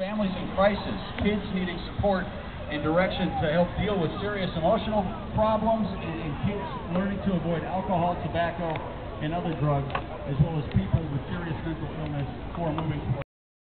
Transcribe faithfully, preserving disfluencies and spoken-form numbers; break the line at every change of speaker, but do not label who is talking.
families in crisis, kids needing support and direction to help deal with serious emotional problems, and, and kids learning to avoid alcohol, tobacco, and other drugs, as well as people with serious mental illness who are moving towards